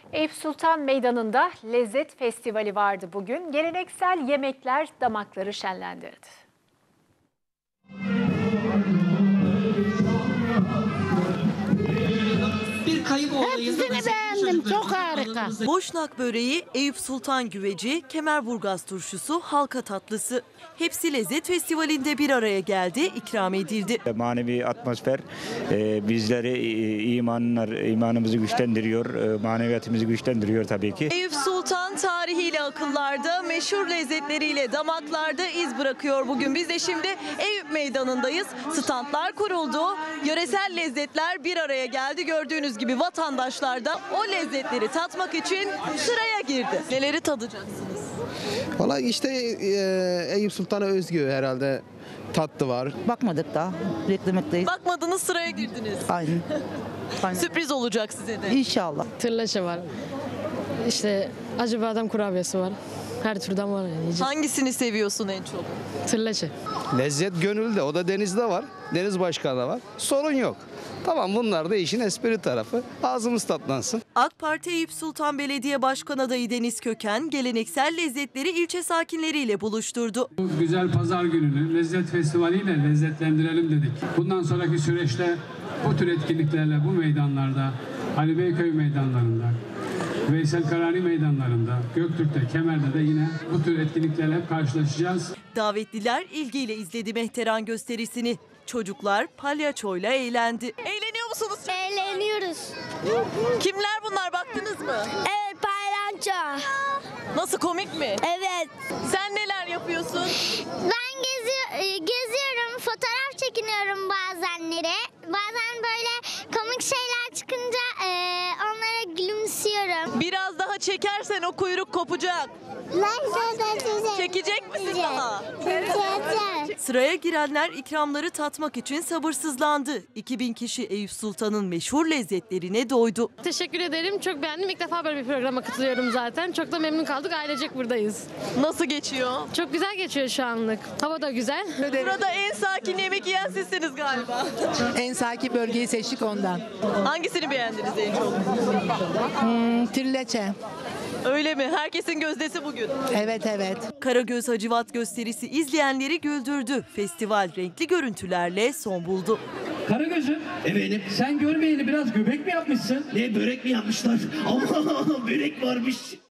Eyüp Sultan Meydanı'nda lezzet festivali vardı bugün. Geleneksel yemekler damakları şenlendirdi. Hepsini beğendim, çok harika. Boşnak böreği, Eyüp Sultan güveci, Kemerburgaz turşusu, halka tatlısı. Hepsi lezzet festivalinde bir araya geldi, ikram edildi. Manevi atmosfer bizleri imanımızı güçlendiriyor, maneviyatımızı güçlendiriyor tabii ki. Eyüp Sultan tarihiyle akıllarda, meşhur lezzetleriyle damaklarda iz bırakıyor bugün. Biz de şimdi Eyüp Meydanı'ndayız. Standlar kuruldu, yöresel lezzetler bir araya geldi. Gördüğünüz gibi vatandaşlar da o lezzetleri tatmak için sıraya girdi. Neleri tadacaksınız? Valla işte Eyüp Sultan'a özgü herhalde tatlı var. Bakmadık daha, beklemekteyiz. Bakmadınız, sıraya girdiniz. Aynen. Sürpriz olacak size de. İnşallah. Tırlaşı var. İşte acı badem kurabiyesi var. Her türden var yani. Hangisini seviyorsun en çok? Tırlaşı. Lezzet gönülde, o da denizde var. Deniz başkanı da var. Sorun yok. Tamam, bunlar da işin espri tarafı. Ağzımız tatlansın. AK Parti Eyüp Sultan Belediye Başkan adayı Deniz Köken geleneksel lezzetleri ilçe sakinleriyle buluşturdu. Bu güzel pazar gününü lezzet festivaliyle lezzetlendirelim dedik. Bundan sonraki süreçte bu tür etkinliklerle bu meydanlarda, Ali Beyköy meydanlarında, Veysel Karani meydanlarında, Göktürk'te, Kemer'de de yine bu tür etkinliklerle hep karşılaşacağız. Davetliler ilgiyle izledi Mehteran gösterisini. Çocuklar palyaçoyla eğlendi. Eğleniyor musunuz? Eğleniyoruz. Kimler bunlar, baktınız mı? Evet, paylanço. Nasıl, komik mi? Evet. Sen neler yapıyorsun? Ben geziyorum, fotoğraf çekiniyorum bazenleri. Bazen böyle komik şeyler çıkınca onlara gülümsüyorum. Biraz daha çekersen o kuyruk kopacak. Çekecek misin daha? Sıraya girenler ikramları tatmak için sabırsızlandı. 2000 kişi Eyüp Sultan'ın meşhur lezzetlerine doydu. Teşekkür ederim. Çok beğendim. İlk defa böyle bir programa katılıyorum zaten. Çok da memnun kaldık. Ailecek buradayız. Nasıl geçiyor? Çok güzel geçiyor şu anlık. Hava da güzel. Burada en sakin yemek yiyen sizsiniz galiba. En sakin bölgeyi seçtik ondan. Hangisini beğendiniz en çok? Trileçe. Öyle mi? Herkesin gözdesi bugün. Evet. Karagöz Hacivat gösterisi izleyenleri güldürdü. Festival renkli görüntülerle son buldu. Karagöz'üm, efendim, sen görmeyeli biraz göbek mi yapmışsın? Ne, börek mi yapmışlar? Ama börek varmış.